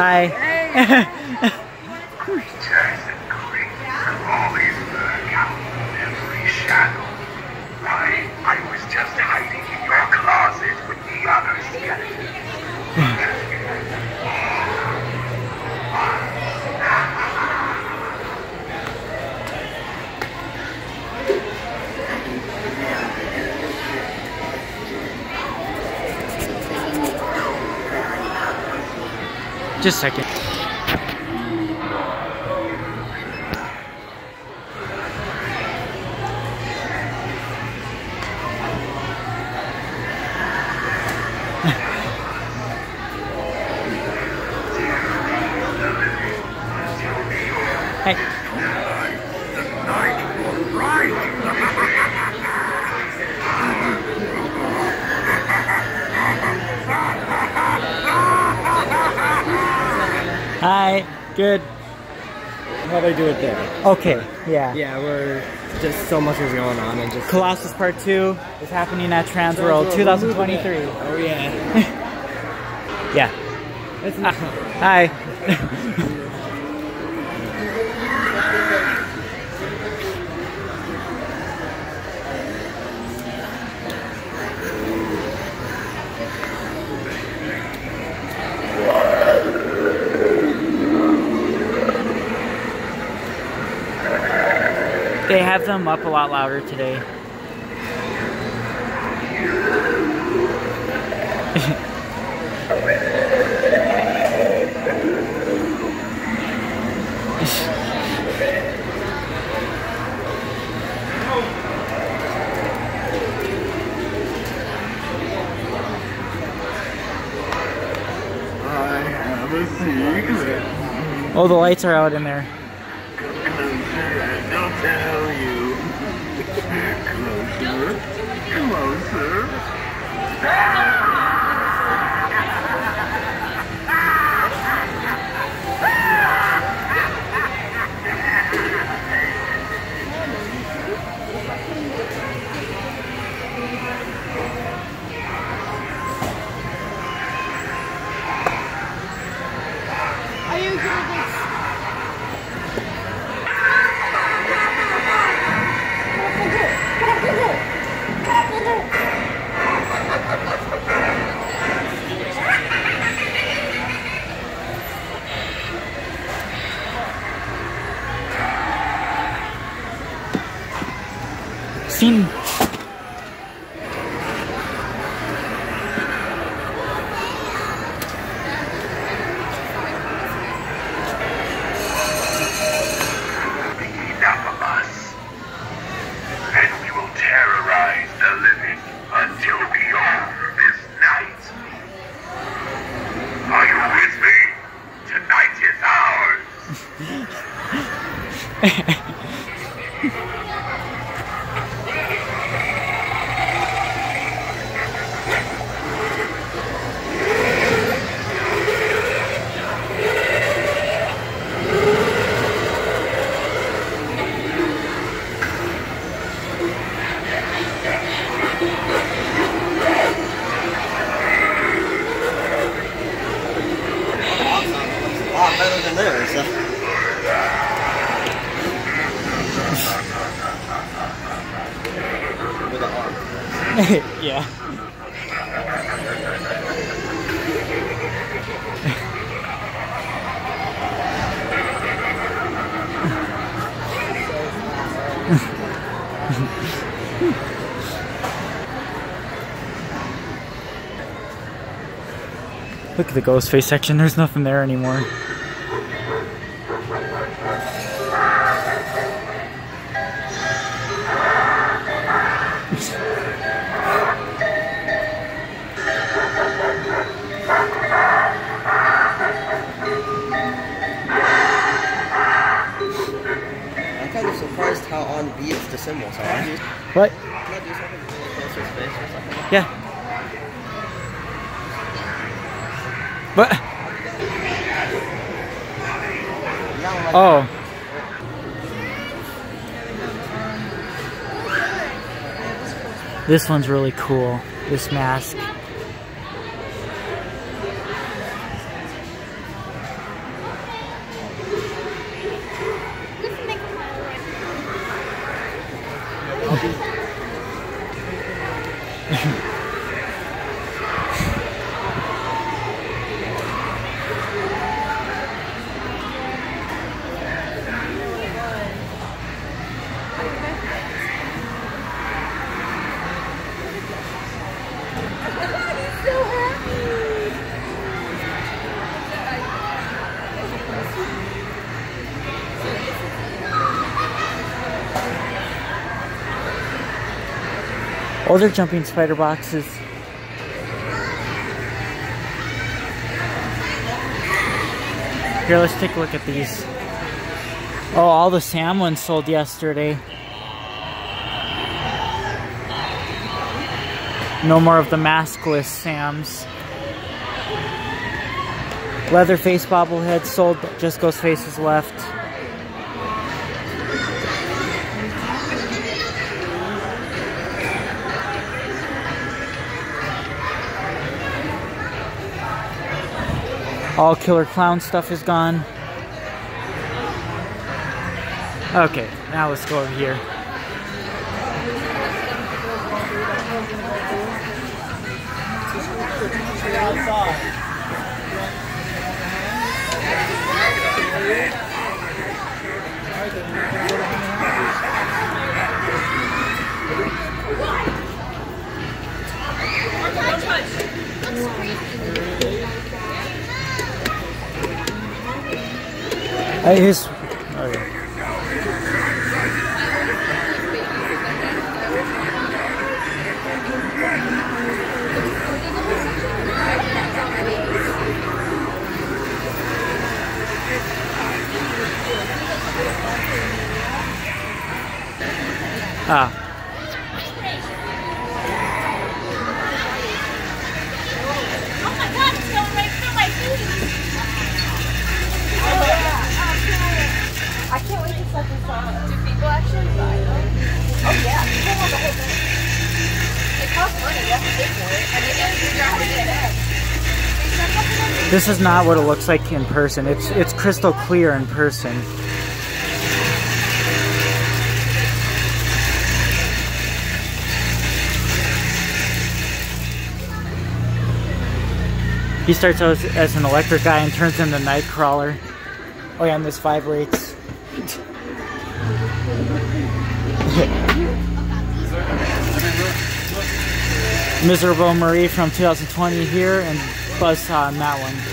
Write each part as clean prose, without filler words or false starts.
Hi. Creatures and creatures have always lurk out of every shadow. Why, I was just hiding in your closet with the other skeletons. Just a second. Hey. Hi. Good. How they do it there? Okay. Yeah. Yeah, we're just so much is going on and just Colossus Part 2 is happening at Transworld 2023. Oh yeah. Yeah. It's not. Hi. They have them up a lot louder today. I have a secret. Oh, the lights are out in there. Don't tell you. Closer. Closer. Are you good? Seen. Enough of us. And we will terrorize the living until we own this night. Are you with me? Tonight is ours. A lot better than theirs. With the arm. Yeah. Look at the ghost face section, there's nothing there anymore. I'm kind of surprised how on beat the symbols are. What? Can I do something really close to his face or something? Yeah. What? Oh. This one's really cool, this mask. Oh, they're jumping spider boxes. Here, let's take a look at these. Oh, all the Sam ones sold yesterday. No more of the maskless Sams. Leatherface bobblehead sold, just Ghostface is left. All Killer Clown stuff is gone. Okay, now let's go over here. His, oh yeah. Ah. Oh my god, it's going right through my feet! I can't wait to set this on. Do people actually buy them? Oh yeah, people want the whole thing. It costs money, you have to pay for it. And they gotta figure out how to get it back. This is not what it looks like in person. It's crystal clear in person. He starts out as an electric guy and turns into Nightcrawler. Oh yeah, and this vibrates. Miserable Marie from 2020 here, and Buzzsaw on that one.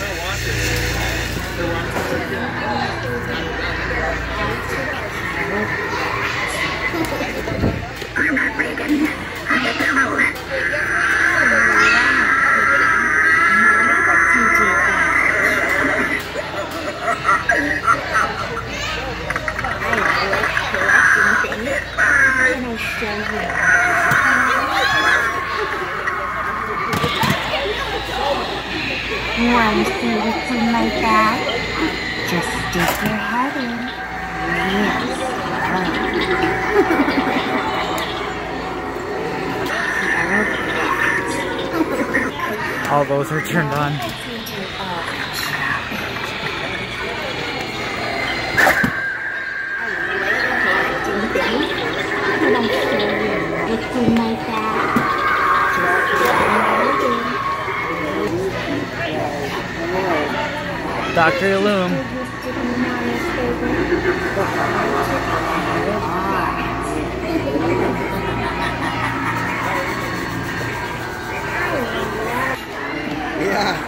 Want to see what's in my bag? Just stick your head in. Yes. All those are turned on. What's in my bag? Dr. Illume. Yeah.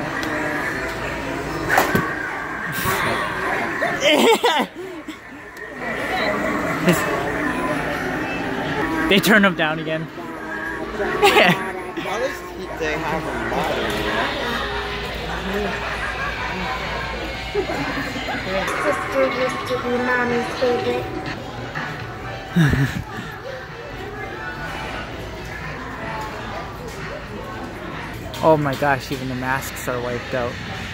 They turn him down again. At least they have a model. Sister used to be mommy's favorite. Oh my gosh, even the masks are wiped out.